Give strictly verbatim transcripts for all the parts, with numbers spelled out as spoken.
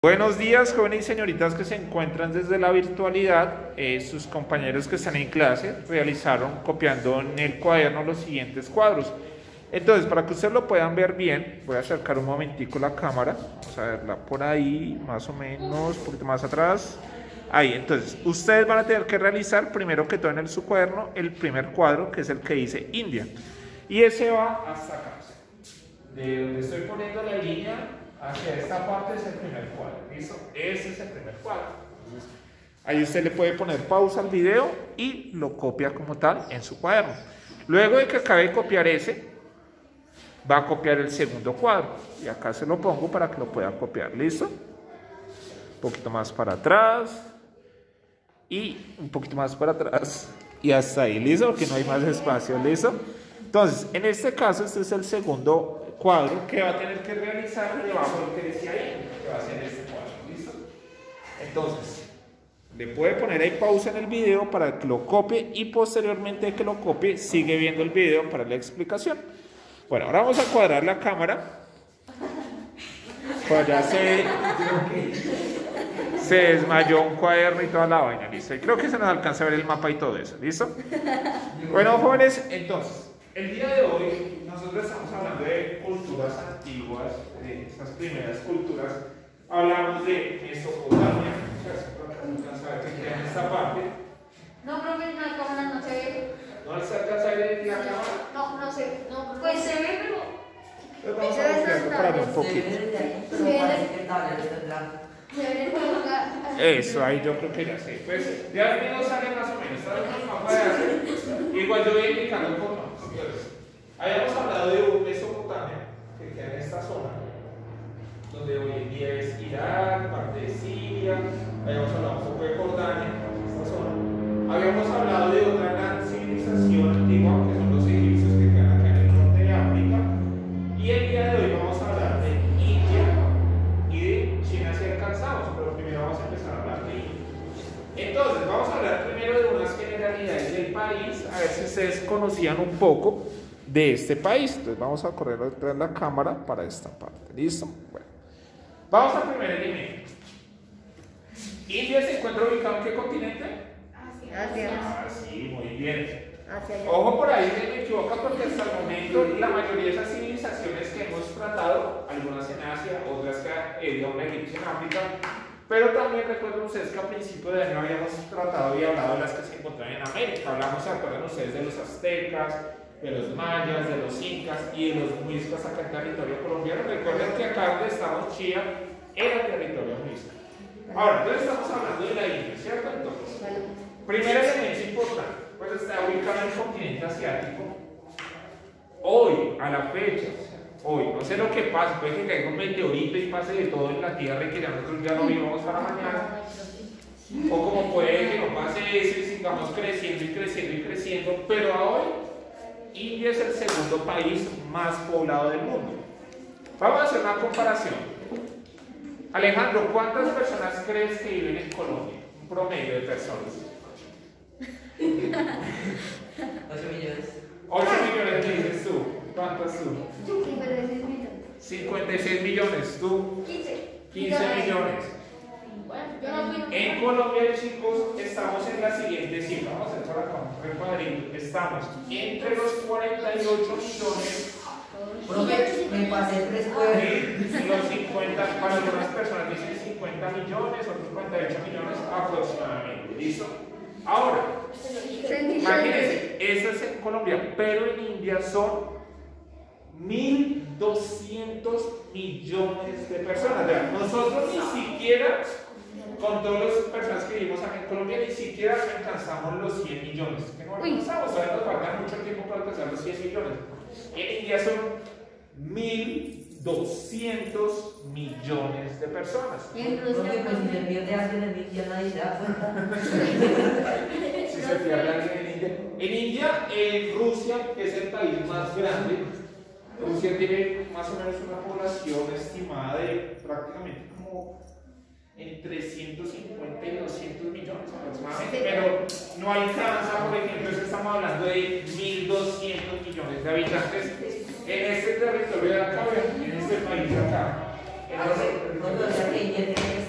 Buenos días, jóvenes y señoritas que se encuentran desde la virtualidad. Eh, sus compañeros que están en clase realizaron copiando en el cuaderno los siguientes cuadros. Entonces, para que ustedes lo puedan ver bien, voy a acercar un momentico la cámara. Vamos a verla por ahí, más o menos, un poquito más atrás. Ahí, entonces, ustedes van a tener que realizar, primero que todo en el, su cuaderno, el primer cuadro, que es el que dice India. Y ese va hasta acá. De donde estoy poniendo la línea hacia esta parte es el primer cuadro. ¿Listo? Ese es el primer cuadro. Entonces, ahí usted le puede poner pausa al video y lo copia como tal en su cuaderno. Luego de que acabe de copiar ese, va a copiar el segundo cuadro. Y acá se lo pongo para que lo pueda copiar. ¿Listo? Un poquito más para atrás. Y un poquito más para atrás. Y hasta ahí. ¿Listo? Porque no hay más espacio. ¿Listo? Entonces, en este caso, este es el segundo cuadro que va a tener que realizar debajo de lo que decía ahí, que va a ser este cuadro. ¿Listo? Entonces, le puede poner ahí pausa en el video para que lo copie y posteriormente que lo copie, sigue viendo el video para la explicación. Bueno, ahora vamos a cuadrar la cámara. Pues allá se, se desmayó un cuaderno y toda la vaina, ¿listo? Y creo que se nos alcanza a ver el mapa y todo eso, ¿listo? Bueno, jóvenes, entonces, el día de hoy nosotros estamos hablando de culturas antiguas, de estas primeras culturas. Hablamos de Mesopotamia, ¿no se alcanza a ver que queda en esta parte? No, profe, en la cámara no se ve. ¿No se alcanza a ver en la cámara? No, no se ve. No, pues se ve, pero... Pues vamos a ampliarlo para ver un poquito. Eso, ahí yo creo que ya sé. Pues de ahí no sale más o menos. Igual yo voy a indicar un poco más. Habíamos hablado de un Mesopotamia que queda en esta zona, donde hoy en día es Irak, parte de Siria. Habíamos hablado un poco de Jordania, esta zona. Habíamos hablado de otra gran civilización antigua, que son los egipcios que quedan acá en el norte de África. Y el día de hoy vamos a hablar de India y de China si alcanzamos, pero primero vamos a empezar a hablar de India. Entonces, vamos a hablar primero de unas generalidades del país, a ver si ustedes conocían un poco de este país. Entonces vamos a correr atrás la cámara para esta parte. ¿Listo? Bueno, vamos al primer elemento. ¿India se encuentra ubicado en qué continente? Asia. Ah, sí, muy bien. Asia. Ojo por ahí, me equivoco porque hasta el momento la mayoría de esas civilizaciones que hemos tratado, algunas en Asia, otras que eh, un egipcio en África, pero también recuerden ustedes que a principio de año habíamos tratado y hablado de las que se encuentran en América. Hablamos, ¿se acuerdan ustedes de los aztecas, de los mayas, de los incas y de los muiscas acá en territorio colombiano? Recuerden que acá donde estamos, Chía, era territorio muisca. Ahora, entonces estamos hablando de la India, ¿cierto? Entonces, primer elemento importante, pues está ubicado en el continente asiático. Hoy, a la fecha, hoy, no sé lo que pase, puede que caiga un meteorito y pase de todo en la Tierra y que ya nosotros ya lo vivamos para mañana. O como puede que no pase eso y sigamos creciendo y creciendo y creciendo, pero a hoy India es el segundo país más poblado del mundo. Vamos a hacer una comparación. Alejandro, ¿cuántas personas crees que viven en Colombia? Un promedio de personas. ocho millones. ocho millones, ¿qué dices tú? ¿Cuántas tú? cincuenta y seis millones. cincuenta y seis millones, ¿tú? quince. quince millones. Bueno, yo no fui. En Colombia, chicos, estamos en la siguiente cifra. Vamos a hacer por acá un recuadrito. Estamos entre los cuarenta y ocho millones. Profe, me pasé tres pueblos. Y los cincuenta, para algunas personas dicen cincuenta millones, otros cincuenta y ocho millones aproximadamente. ¿Listo? Ahora, imagínense, eso es en Colombia, pero en India son mil doscientos millones de personas. Vean, nosotros ni siquiera, con todas las personas que vivimos acá en Colombia, ni siquiera alcanzamos los cien millones. Que no alcanzamos, ahora nos falta mucho tiempo para alcanzar los cien millones. En India son mil doscientos millones de personas. Y en Profe, Rusia, pues si se pierde alguien en India nadie se da cuenta. Si se pierde alguien en India. En India, en Rusia, que es el país más grande, Rusia tiene más o menos una población estimada de prácticamente como entre ciento cincuenta y doscientos millones aproximadamente, pero no alcanza, por ejemplo, estamos hablando de mil doscientos millones de habitantes en este territorio de acá, en este país de acá. No, no, o sea que India tiene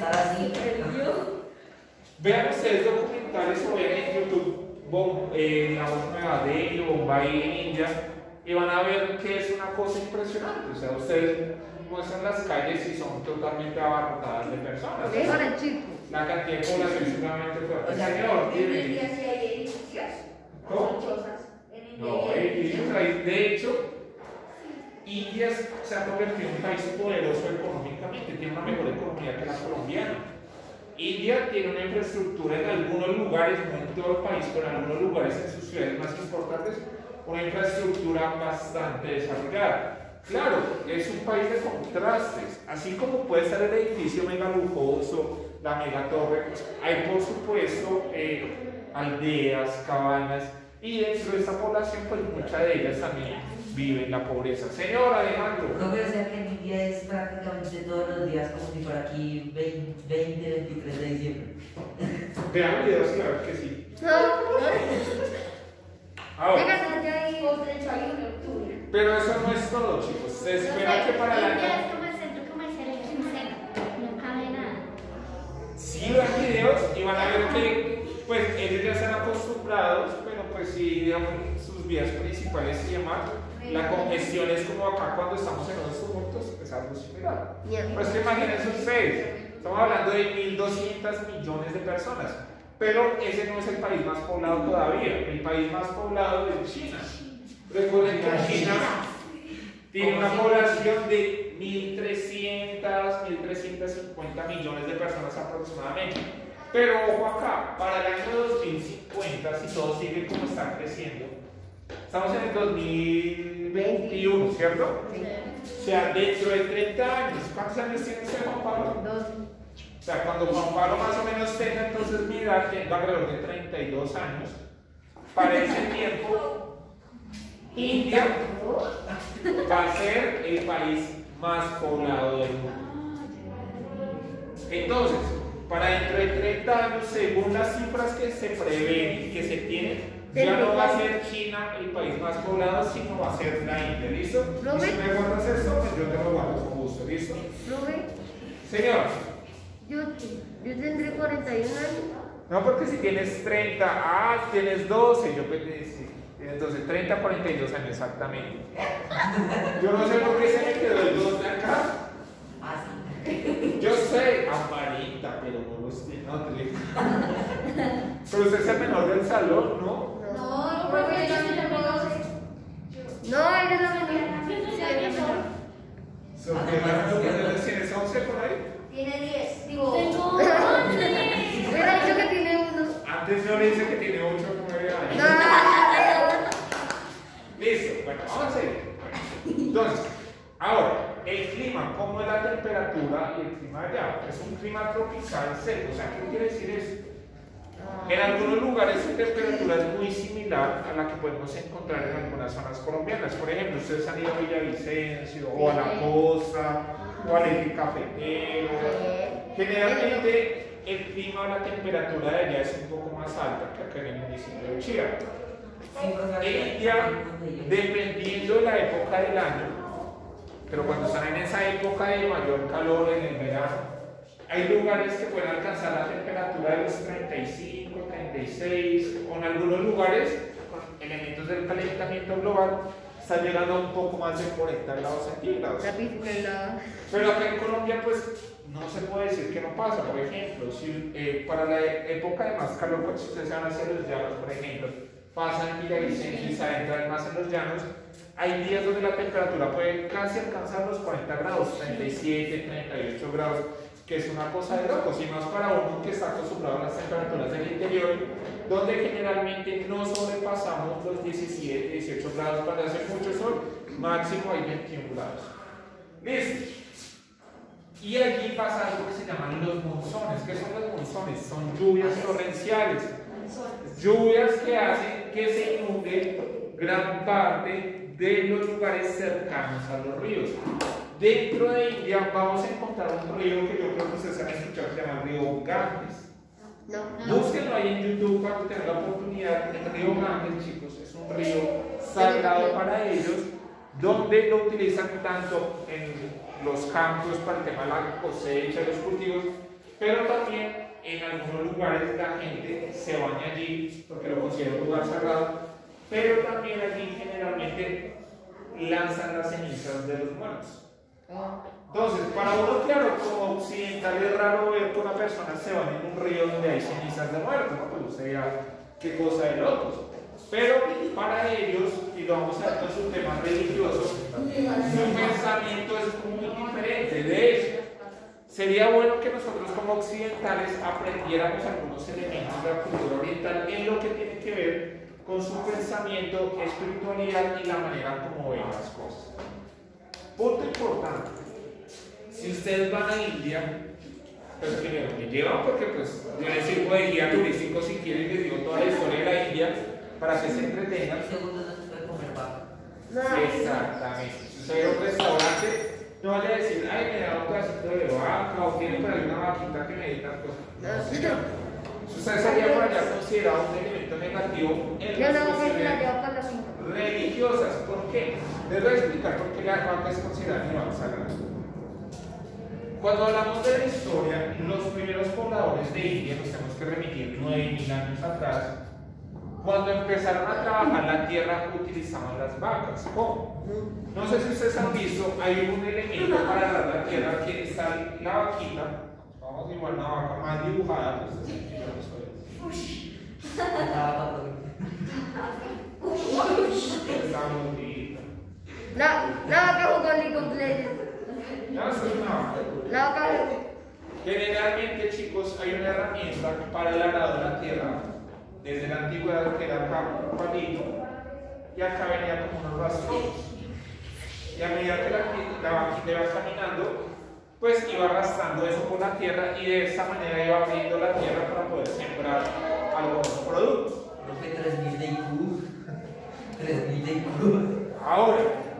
Vean ustedes documentales o vean en YouTube, bom, eh, La Voz Nueva Delhi o Bombay en India, y van a ver que es una cosa impresionante. O sea, ustedes muestran las calles y son totalmente abarrotadas de personas. Ahora chico. La cantidad de población es sumamente fuerte. O sea, Señor, En dime. India sí hay edificios. ¿Cómo? Chozas. En India No, hay edificios hay. De hecho, India se ha convertido en un país poderoso económicamente, tiene una mejor economía que la colombiana. India tiene una infraestructura en algunos lugares, no en todo el país, pero en algunos lugares, en sus ciudades más importantes, una infraestructura bastante desarrollada. Claro, es un país de contrastes, así como puede ser el edificio mega lujoso, la mega torre, hay por supuesto eh, aldeas, cabañas, y dentro de esta población, pues muchas de ellas también viven la pobreza. Señor Alejandro. Profe, o sea que en India es prácticamente todos los días como si fuera aquí veinte, veintitrés de diciembre. Vean videos y a ver que sí. No, no. Ahora, Llegas allá y o treinta y uno de octubre. pero eso no es todo, chicos. Se espera que para el India año... es como el centro comercial en Quincena, no cabe nada. Sí, vean videos y van a ver que pues ellos ya están acostumbrados, pero pues sí, digamos, sus vías principales y demás, la congestión es como acá cuando estamos en los tumultos, es algo similar. Pues que imagínense ustedes, estamos hablando de mil doscientos millones de personas, pero ese no es el país más poblado todavía, el país más poblado es China. Recuerden que China tiene una población de mil trescientos, mil trescientos cincuenta millones de personas aproximadamente. Pero ojo acá, para el año dos mil cincuenta, si todo sigue como está creciendo, estamos en el dos mil veintiuno, ¿cierto? Sí. O sea, dentro de treinta años, ¿cuántos años tiene usted, Juan Pablo? Dos. O sea, cuando Juan Pablo más o menos tenga entonces mi edad, tenga alrededor de treinta y dos años, para ese tiempo, India va a ser el país más poblado del mundo. Entonces, para dentro de treinta años, según las cifras que se prevén y que se tienen, ya no va a ser China el país más poblado, sino va a ser la India, ¿listo? ¿Lo Y si ve? me guardas esto, pues yo te lo guardo con gusto, ¿listo? ¿Lo ve? Señor, Yo, yo tendré cuarenta y un años. no porque si tienes treinta, ah, tienes doce, yo pensé, sí, tienes doce, treinta, cuarenta y dos años exactamente. Yo no sé por qué se me quedó el dos de acá. Ah, sí. Yo sé, amarita, pero no los tiene, no te digo. Pero usted es el menor del salón, ¿no? No, No, porque porque yo yo no soy tengo la doce. No, eres la menor. Yo soy la menor. Sofía, ¿cuántos tienes? ¿once por ahí? Tiene diez. Digo. Tengo once. Hubiera dicho que tiene uno. Antes yo le dice que tiene ocho o nueve años. No. Listo, bueno, vamos a seguir. Entonces, ahora, el clima, ¿cómo es la temperatura y el clima allá? Es un clima tropical seco, o sea, ¿qué quiere decir eso? En algunos lugares su temperatura es muy similar a la que podemos encontrar en algunas zonas colombianas. Por ejemplo, ustedes han ido a Villavicencio o a la costa o al eje cafetero. Generalmente el clima o la temperatura de allá es un poco más alta que acá en el municipio de Chía. Sí, profe, En India, dependiendo de la época del año, pero cuando están en esa época de mayor calor en el verano, hay lugares que pueden alcanzar la temperatura de los treinta y cinco, treinta y seis, o en algunos lugares, con elementos del calentamiento global, está llegando a un poco más de cuarenta grados centígrados. La piscina. Pero acá en Colombia, pues, no se puede decir que no pasa. Por ejemplo, si eh, para la época de más calor, pues, si ustedes se van hacia los llanos, por ejemplo, pasan en Villavicencio y se adentran más en los llanos, hay días donde la temperatura puede casi alcanzar los cuarenta grados, treinta y siete, treinta y ocho grados, que es una cosa de locos, y más para uno que está acostumbrado a las temperaturas del interior, donde generalmente no sobrepasamos los diecisiete, dieciocho grados cuando hace mucho sol, máximo hay veintiún grados. Listo. Y allí pasa algo que se llaman los monzones. ¿Qué son los monzones? Son lluvias torrenciales. Lluvias que hacen que se inunde gran parte de los lugares cercanos a los ríos. Dentro de India vamos a encontrar un río que yo creo que ustedes han escuchado, que se llama el río Ganges. No. Búsquenlo ahí en YouTube cuando tengan la oportunidad. El río Ganges, chicos, es un río sagrado para ellos, donde lo utilizan tanto en los campos para el tema de la cosecha, los cultivos, pero también en algunos lugares la gente se baña allí porque lo considera un lugar sagrado, pero también allí generalmente lanzan las cenizas de los muertos. Entonces, para uno, claro, como occidental es raro ver que una persona se baña en un río donde hay cenizas de muertos, ¿no? Pues usted dirá, qué cosa de locos. Pero para ellos, y lo vamos a ver con sus temas religiosos, su pensamiento es muy diferente. De hecho, sería bueno que nosotros como occidentales aprendiéramos algunos elementos de la cultura oriental en lo que tiene que ver con su pensamiento, espiritualidad y la manera como ven las cosas. Punto importante. Si ustedes van a India, pues primero me llevan porque pues yo les sirvo de guía turístico si quieren, les digo toda la historia de la India para que se entretengan. Segundo, no se puede comer vaca. Exactamente. Si usted va a un restaurante, no vaya a decir, ay, me da un pedacito de vaca o tiene por ahí una vaquita que me dé tal cosa. No, señor. Si usted sería por allá considerado un elemento negativo en Yo las no voy a la sociedades llevo para la finca. religiosas. ¿Por qué? Les voy a explicar por qué la vaca es considerada animal sagrado. Cuando hablamos de la historia, los primeros pobladores de India, nos tenemos que remitir nueve mil años atrás, cuando empezaron a trabajar la tierra utilizaban las vacas. ¿Cómo? No sé si ustedes han visto, hay un elemento para agarrar la tierra que está la vaquita, vamos igual una vaca más dibujada, pues así que yo no soy. La vaca Está bonita. La, la vaca jugó League of Legends. No, eso es una vaca. La vaca Generalmente, chicos, hay una herramienta para el arado de la tierra, desde la antigüedad que era acá un palito, y acá venía como unos rastrillos. Y a medida que la, la vaquita iba caminando, pues iba arrastrando eso por la tierra y de esa manera iba abriendo la tierra para poder sembrar algunos productos. Profe, tres mil de I Q. tres mil de I Q. Ahora,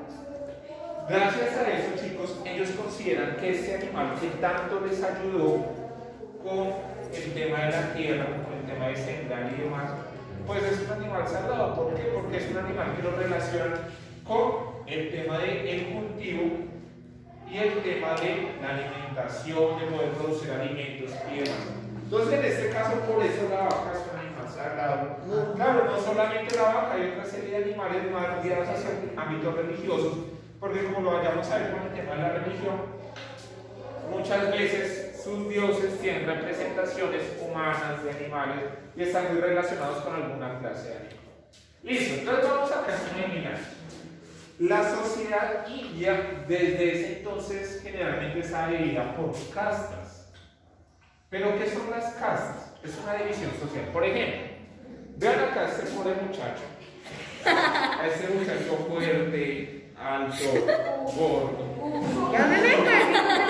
gracias a eso, chicos, ellos consideran que ese animal que tanto les ayudó con el tema de la tierra, con el tema de sembrar y demás, pues es un animal sagrado. ¿Por qué? Porque es un animal que lo relacionan con el tema del cultivo y el tema de la alimentación, de poder producir alimentos y demás. Entonces, en este caso, por eso la vaca es un animal sagrado. Claro, no solamente la vaca, hay otra serie de animales más guiados hacia ámbitos religiosos, porque como lo vayamos a ver con el tema de la religión, muchas veces sus dioses tienen representaciones humanas de animales y están muy relacionados con alguna clase de animal. Listo, entonces vamos a terminar. La sociedad india desde ese entonces generalmente está dividida por castas. ¿Pero qué son las castas? Es una división social. Por ejemplo, vean acá a este pobre muchacho. A este muchacho fuerte, alto, gordo. ya me metas.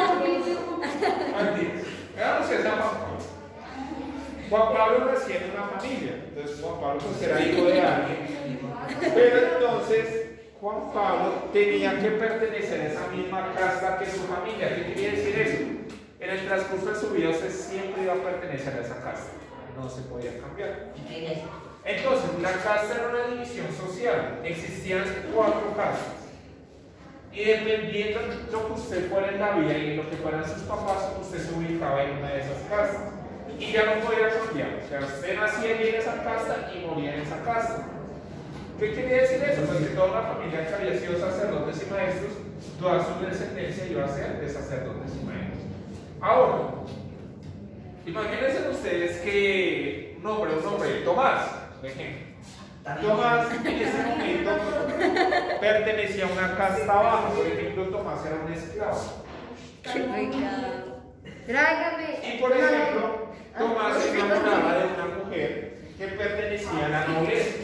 Aquí, veamos si es Juan Pablo. Juan Pablo nació en una familia, entonces Juan Pablo pues era hijo de alguien. Pero entonces Juan Pablo tenía que pertenecer a esa misma casta que su familia. ¿Qué quería decir eso? En el transcurso de su vida usted siempre iba a pertenecer a esa casta, no se podía cambiar. Entonces, la casta era una división social, existían cuatro castas. Y dependiendo de lo que usted fuera en la vida y lo que fueran sus papás, usted se ubicaba en una de esas castas. Y ya no podía cambiar. O sea, usted nacía en esa casta y moría en esa casta. ¿Qué quería decir eso? Pues que toda una familia que había sido sacerdotes y maestros, toda su descendencia iba a ser de sacerdotes y maestros. Ahora, imagínense ustedes que un hombre, un hombre, Tomás, por ejemplo. Tomás en ese momento pertenecía a una casta baja, por ejemplo, Tomás era un esclavo. Tráigame. Y por ejemplo, Tomás se enamoraba de una mujer que pertenecía a la nobleza.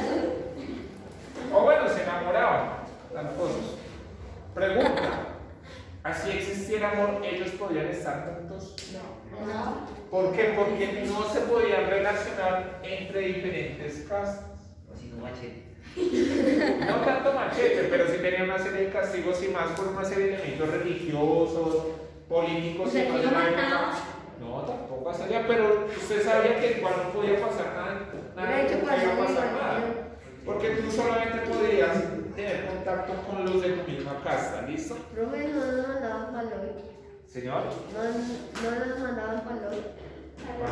O bueno, se enamoraba, las cosas. Pregunta, ¿así existiera amor, ellos podrían estar juntos? No. No. ¿Por qué? Porque no se podían relacionar entre diferentes castas. Así como machete. No tanto machete, pero sí tenía una serie de castigos y más por una serie de elementos religiosos, políticos y ¿Usted más lo de la mataba? época. No, tampoco hacía, pero usted sabía que igual no podía pasar nada, nada, De hecho, no podía cuando pasar iba- nada. Porque tú solamente podías tener contacto con los de tu misma casta, ¿listo? Profe, no nos mandaban para hoy. Señor, No, no nos mandaban para hoy.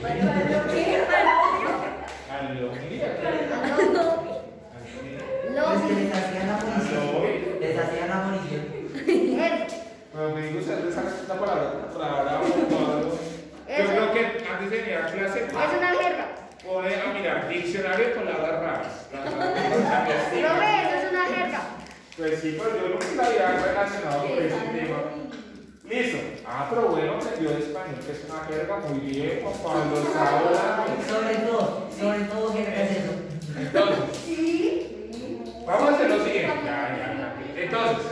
Es que les hacían la munición. Les hacían la munición. Bueno, me digo, usted saca esta palabra, palabra, cuadro. Yo creo que antes de venir a clase, Es una jerga. pone a mirar diccionario de palabras raras. No ve, eso es una jerga. Pues sí, pues yo nunca la había relacionado con ese tema. Listo. Ah, pero bueno, aprendió de español, que es una jerga. Muy bien, Juan Pablo. Está hablando. Sobre todo, sobre todo, ¿qué es eso? Entonces, Sí. vamos a hacer lo siguiente. Ya, ya, ya. Entonces,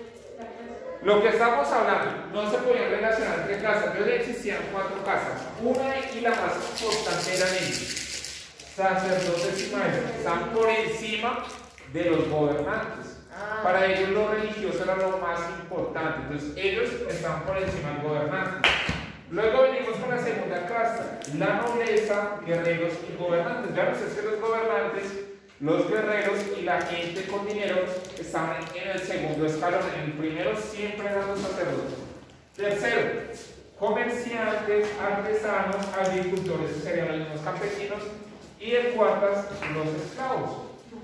lo que estamos hablando, no se podían relacionar entre casas. Entonces existían cuatro casas. Una y la más importante eran ellos, sacerdotes y maestros. Están por encima de los gobernantes. Para ellos lo religioso era lo más importante. Entonces ellos estaban por encima del gobernante. Luego venimos con la segunda casta, la nobleza, guerreros y gobernantes. Ya no sé si los gobernantes, los guerreros y la gente con dinero estaban en el segundo escalón. En el primero siempre eran los sacerdotes. Tercero, comerciantes, artesanos, agricultores, que serían los mismos campesinos. Y en cuartas, los esclavos.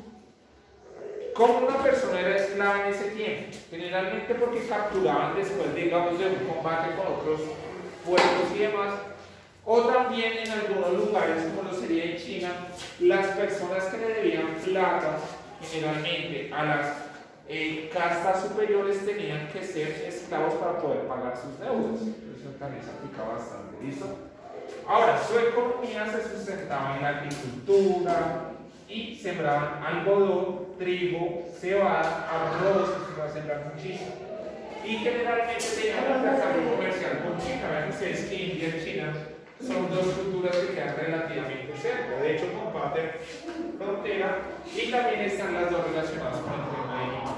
¿Cómo una persona era esclava en ese tiempo? Generalmente porque capturaban después, digamos, de un combate con otros pueblos y demás. O también en algunos lugares, como lo sería en China, las personas que le debían plata, generalmente a las eh, castas superiores, tenían que ser esclavos para poder pagar sus deudas. Eso también se aplica bastante, ¿listo? Ahora, su economía se sustentaba en la agricultura y sembraban algodón, trigo, cebada, arroz, que se va a sembrar muchísimo. Y generalmente tenían un intercambio comercial con China. Vean ustedes que India y China son dos culturas que quedan relativamente cerca. De hecho, comparten frontera y también están las dos relacionadas con el tema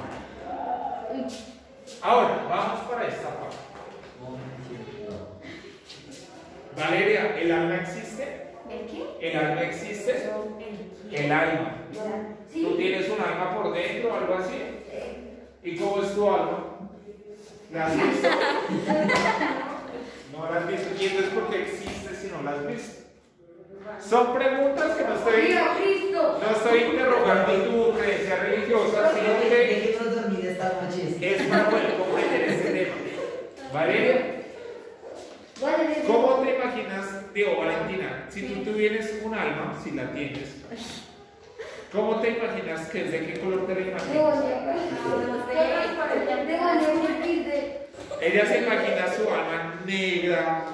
de India. Ahora, vamos para esta parte. Valeria, ¿el alma existe? ¿El qué? ¿El alma existe? El alma. ¿Tú tienes un alma por dentro o algo así? ¿Y cómo es tu alma? ¿La has visto? No la has visto. ¿Y entonces por qué existe si no la has visto? Son preguntas que no estoy, ¡Viva Cristo! no estoy interrogando tu creencia religiosa, sino que Déjenos dormir esta noche. es para poder comprender este tema. Valeria, Vale, ¿cómo te imaginas, digo Valentina, si tú tuvieras un alma, si la tienes, ¿cómo te imaginas que es? ¿De qué color te la imaginas? Ella se imagina su alma negra.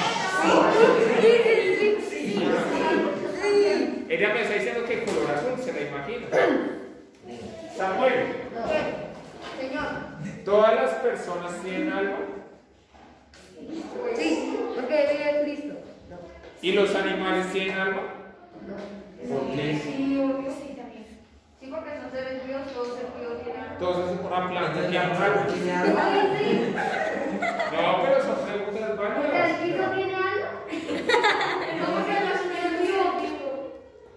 Ella me está diciendo que color azul se la imagina. Samuel, Señor. ¿todas las personas tienen alma? Sí, porque vive Cristo. ¿Y los animales tienen alma? ¿Por qué? Sí, obvio. Sí, también. Sí, porque son seres vivos, todos seres vivos tienen. Entonces una planta tiene alma. ¿Tiene algo? No, pero son preguntas ¿Porque válidas. el Cristo tiene algo? ¿Cómo que los seres vivos?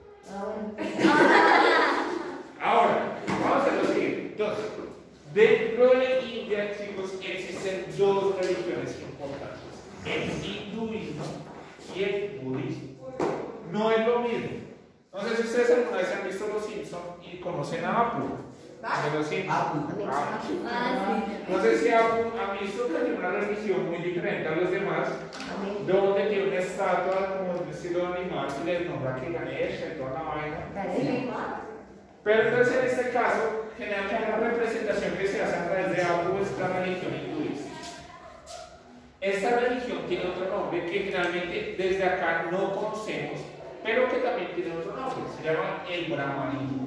Ahora, vamos a hacer lo siguiente. Entonces, dentro de India, chicos, existen dos religiones importantes: el hinduismo y el budismo. No es lo mismo. No sé si ustedes alguna vez han visto Los Simpsons y conocen a Apu. De Los Simpsons. Apu. Apu. No sé si Apu ha visto que tiene una religión muy diferente a los demás, donde tiene una estatua como de un estilo animal y le nombra que Ganesha y toda la vaina. Pero entonces en este caso, generalmente la representación que se hace a través de Apu es la religión hinduista. Esta religión tiene otro nombre que generalmente desde acá no conocemos, pero que también tiene otro nombre, se llama el brahmanismo.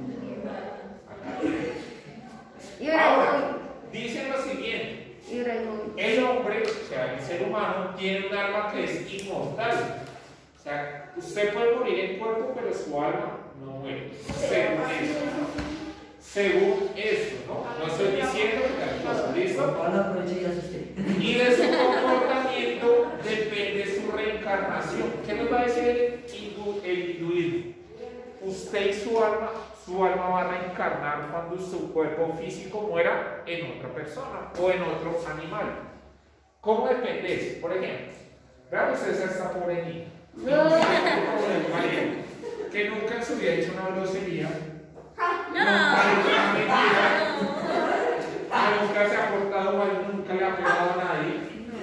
Ahora, dicen lo siguiente: el hombre, o sea, el ser humano, tiene un alma que es inmortal. O sea, usted puede morir en cuerpo, pero su alma no muere. Según eso. Según eso, ¿no? No estoy diciendo que tal cosa, ¿listo? Pablo, aproveche y asusté. Y de su comportamiento depende su reencarnación. ¿Qué nos va a decir el, hindu, el hinduismo? Usted y su alma, su alma va a reencarnar cuando su cuerpo físico muera en otra persona o en otro animal. ¿Cómo depende eso? Por ejemplo, vean ustedes a esta pobre niña. Que nunca en su vida hizo una grosería. No. Nunca ha dicho una mentira. Que nunca se ha portado mal, nunca le ha pegado a nadie.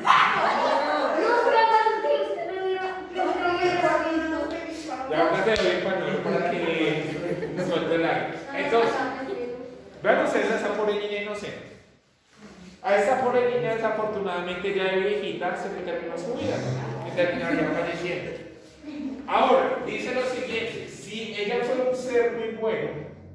Ya ahora te doy el pañuelo para que suelte el aire. Entonces, vean ustedes a esa pobre niña inocente. A esa pobre niña, desafortunadamente, ya de viejita, se le terminó su vida. Y terminaría falleciendo. Ahora, dice lo siguiente: si ella fue un ser muy bueno,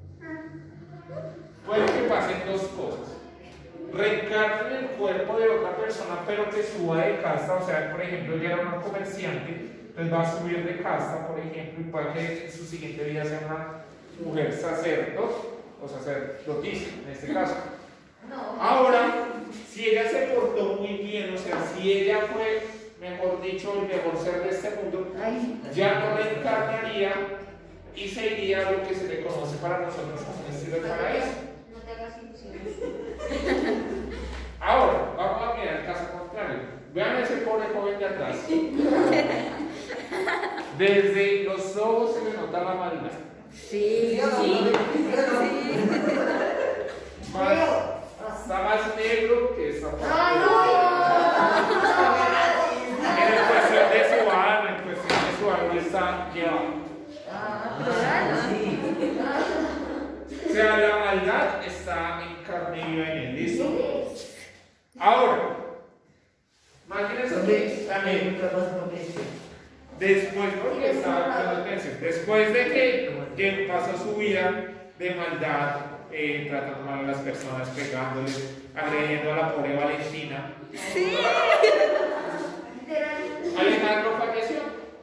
puede que pasen dos cosas. Reencarna en el cuerpo de otra persona, pero que suba de casta. O sea, por ejemplo, ella era una comerciante, entonces va a subir de casta, por ejemplo, y puede que en su siguiente vida sea una mujer sacerdote o sacerdotisa, en este caso. Ahora, si ella se portó muy bien, o sea, si ella fue, mejor dicho, el mejor ser de este mundo, ya no reencarnaría y se iría a lo que se le conoce para nosotros como un estilo de paraíso. No te hagas ilusiones. Ahora, vamos a mirar el caso contrario. Vean a ese pobre joven de atrás. Desde los ojos se le nota la maldad. Sí, Sí. Más- está más negro que esta parte. En cuestión de su alma, en cuestión de su alma está llevado. O sea, la maldad está en carne viva en él, ¿listo? Ahora, imagínense que también, después, porque estaba dando atención, después de que, que pasó su vida de maldad, eh, tratando mal a las personas, pegándoles, agrediendo a la pobre Valentina, Alejandro falleció.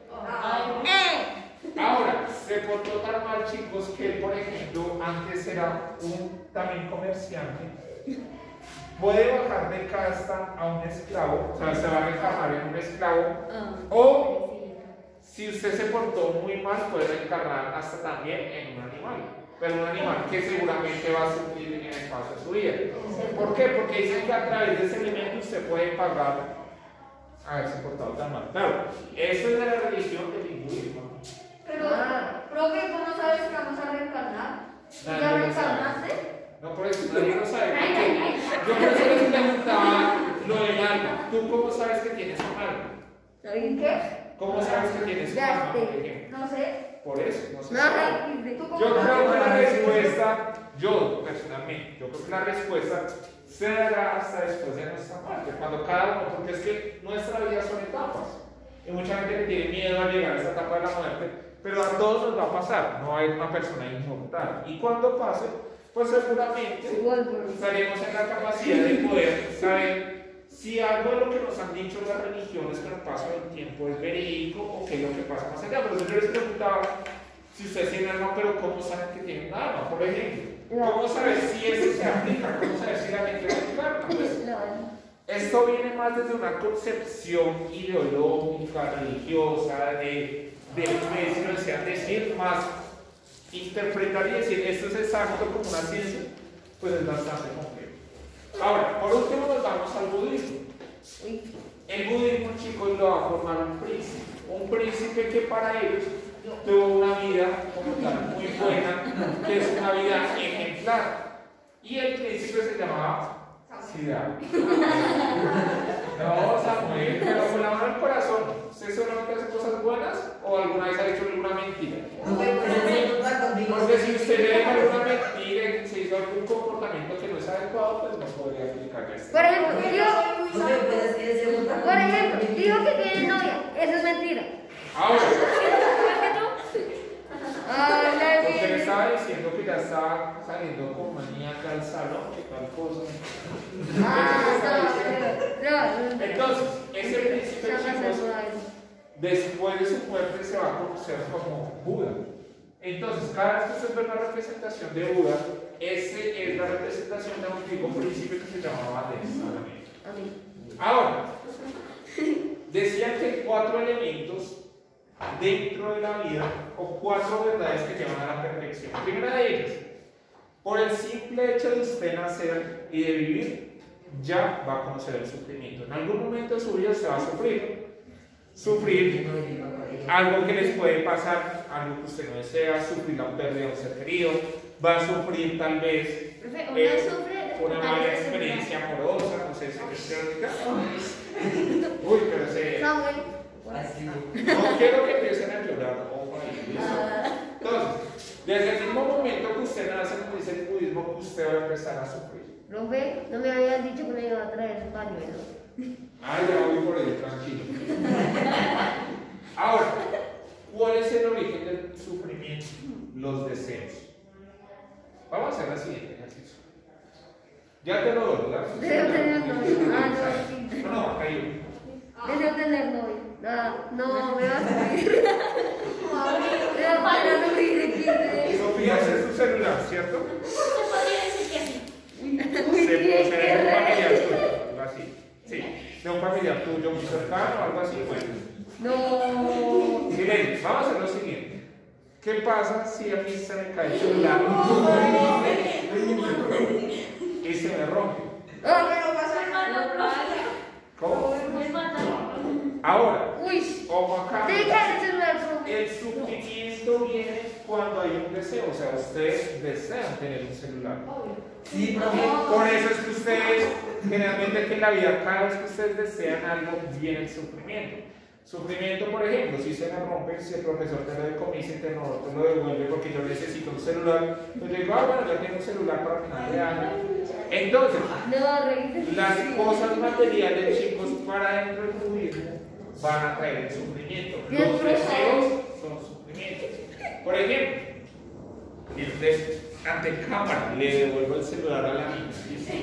Ahora, se portó tan mal, chicos, que él, por ejemplo, antes era un también comerciante. Puede bajar de casta a un esclavo, o sea, se va a reencarnar en un esclavo. O, si usted se portó muy mal, puede reencarnar hasta también en un animal. Pero un animal que seguramente va a sufrir en el paso de su vida. ¿Por qué? Porque dicen que a través de ese elemento usted puede pagar haberse portado tan mal. Claro, eso es de la religión del hinduismo. Pero, profe, ¿tú no sabes que vamos a reencarnar? ¿Ya Nadie lo reencarnaste? No, por eso nadie lo sabe. Porque yo por eso les preguntaba lo del alma. ¿Tú cómo sabes que tienes un alma? ¿Qué? ¿Cómo sabes que tienes un alma, por ejemplo? No sé. Por eso, no sé. ¿Tú cómo Yo sabes? creo que la respuesta, yo personalmente, yo creo que la respuesta se dará hasta después de nuestra muerte, cuando cada uno, porque es que nuestra vida son etapas. Y mucha gente le tiene miedo a llegar a esta etapa de la muerte, pero a todos nos va a pasar, no hay una persona inmortal. Y cuando pase, pues seguramente estaremos en la capacidad de poder saber si algo de lo que nos han dicho las religiones con el paso del tiempo es verídico o qué es lo que pasa más allá. Pero yo les preguntaba si ustedes tienen alma, pero ¿cómo saben que tienen un alma? Por ejemplo, ¿cómo saber si eso se aplica? ¿Cómo saber si la gente reencarna? Pues, esto viene más desde una concepción ideológica, religiosa, de, de pues, si lo desean decir, más interpretar y decir esto es exacto como una ciencia, pues es bastante complejo. Ahora, por último nos vamos al budismo. El budismo, chicos, lo va a formar un príncipe. Un príncipe que para ellos tuvo una vida como tal muy buena, que es una vida ejemplar. Y el príncipe se llamaba Siddhartha. No, Samuel, pero con la mano en el corazón, ¿usted solamente hace cosas buenas o alguna vez ha hecho alguna mentira? Porque si usted le deja alguna mentira y se hizo algún comportamiento que no es adecuado, pues no podría aplicar esto. Por ejemplo, dijo, por ejemplo, dijo que tiene novia. Eso es mentira. Ahora, Ah, la porque le de- estaba diciendo que ya estaba saliendo con maníaca al salón y tal cosa. Ah, no, no, no. Entonces, ese príncipe, No, no se chicos, puede eso. después de su muerte se va a conocer como Buda. Entonces, cada vez que usted ve una representación de Buda, ese es la representación de un antiguo príncipe que se llamaba Desa. Ahora, decían que hay cuatro elementos dentro de la vida, o cuatro verdades que llevan a la perfección. La primera de ellas, por el simple hecho de usted nacer y de vivir, ya va a conocer el sufrimiento. En algún momento de su vida se va a sufrir. sufrir algo que les puede pasar, algo que usted no desea, sufrir la pérdida de un ser querido, va a sufrir tal vez Profe, uno eh, sufre una mala experiencia amorosa, no sé si es teórica. Uy, pero se... Samuel. Así. No quiero que empiecen a llorar, ojo ahí, ¿listo? Entonces, desde el mismo momento que usted nace, como dice el budismo, usted va a empezar a sufrir. Profe, no me habían dicho que me iba a traer un pañuelo. Ah, ya voy por ahí, tranquilo. Ahora, ¿cuál es el origen del sufrimiento? Los deseos. Vamos a hacer la siguiente ejercicio. Ya te lo doy, ¿verdad? Deseo tener novio. Ah, no, sí. No, no, acá hay uno. Deseo tener novio. Ah, no, me va a sufrir. Me va a parar a morir de quince. Sofía, ese es tu celular, ¿cierto? Se podría decir que sí. Uy, Se qué procede de un familiar raro. tuyo, algo así. Sí, de un familiar tuyo muy cercano, algo así, bueno. No. Miren, vamos a hacer lo siguiente. ¿Qué pasa si a mí se me cae el celular y se me rompe? Ah, pero pasa Hermano, profe. ¿Cómo? Me mataron. Ahora, Uy. ojo acá. Deja el celular, profe. El sufrimiento viene cuando hay un deseo, o sea, ustedes desean tener un celular. Sí, profe. Por eso es que ustedes, generalmente que en la vida, cada vez que ustedes desean algo, viene el sufrimiento. Sufrimiento, por ejemplo, si se me rompe, si el profesor te lo decomisa y te no, te lo devuelve porque yo necesito un celular, pues yo digo, ah, bueno, ya tengo un celular para final de año. Entonces, No, revisen. las cosas materiales, chicos, para dentro del budismo van a traer el sufrimiento. Los deseos son sufrimientos. Por ejemplo, irte ante cámara, le devuelvo el celular a la niña. ¿Listo?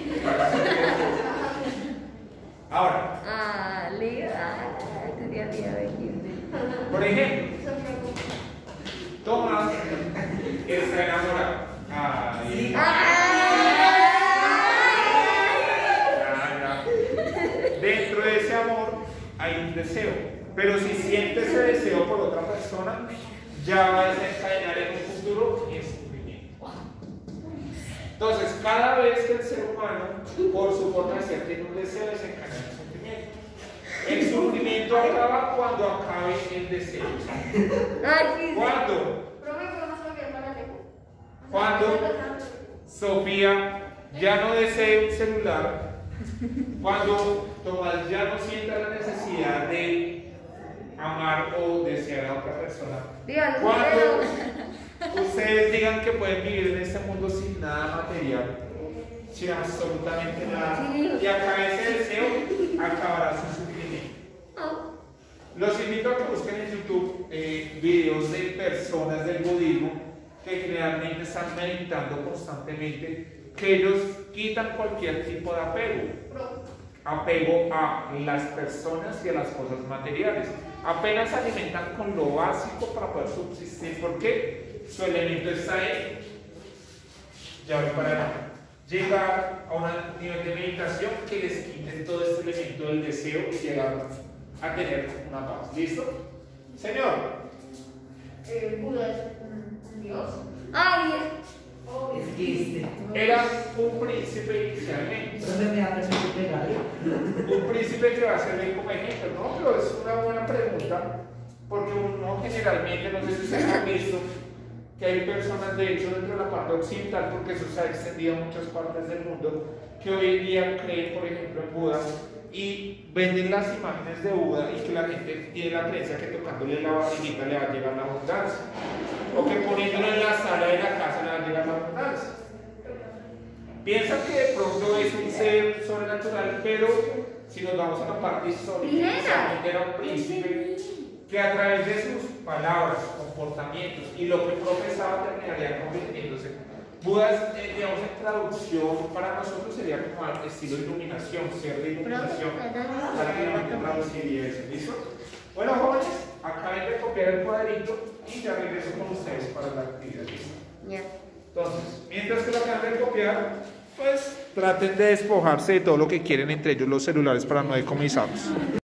Ahora, Ah, le. Ah, tenía día de quince. por ejemplo, Tomás está enamorado. Ay, ya, ya. Dentro de ese amor hay un deseo, pero si siente ese deseo por otra persona, ya va a desencadenar en un futuro el sufrimiento. Entonces, cada vez que el ser humano, por su forma de ser, tiene un deseo, desencadena el sufrimiento. El sufrimiento acaba cuando acabe el deseo. Ay, sí. ¿Cuándo? Profe, ¿podemos cambiar para Alejo? Cuando Sofía ya no desee un celular, cuando Tomás ya no sienta la necesidad de amar o desear a otra persona, Dígalo, cuando ustedes digan que pueden vivir en este mundo sin nada material, sin absolutamente nada, y acabe ese deseo, acabará su sufrimiento. Los invito a que busquen en YouTube eh, videos de personas del budismo que generalmente están meditando constantemente, que ellos quitan cualquier tipo de apego, apego a las personas y a las cosas materiales. Apenas se alimentan con lo básico para poder subsistir, porque su elemento está ahí. Ya voy para allá. Llegar a un nivel de meditación que les quite todo este elemento del deseo y llegar a tener una paz. ¿Listo? Señor. Eh, Buda es un dios. Ay, Es que este. Era un príncipe inicialmente. Profe, me va a permitir pegarle. Un príncipe que va a servir como ejemplo, ¿no? Pero es una buena pregunta, porque uno generalmente, no sé si ustedes han visto, que hay personas, de hecho, dentro de la parte occidental, porque eso se ha extendido a muchas partes del mundo, que hoy en día creen, por ejemplo, en Buda y venden las imágenes de Buda y que la gente tiene la creencia que tocándole la barriguita le va a llegar la abundancia, o que poniéndolo en la sala de la casa le va a llegar la abundancia. Piensan que de pronto es un ser sobrenatural, pero si nos vamos a la parte histórica, inicialmente era un príncipe que a través de sus palabras, comportamientos y lo que profesaba terminaría convirtiéndose. Buda, eh, digamos, en traducción para nosotros sería como al estilo de iluminación, ser de iluminación. Prácticamente traduciría eso. ¿Listo? Bueno, jóvenes, acaben de copiar el cuadrito y ya regreso con ustedes para la actividad. ¿Listo? ya. Entonces, mientras que lo acaban de copiar, pues traten de despojarse de todo lo que quieren, entre ellos los celulares, para no decomisarlos.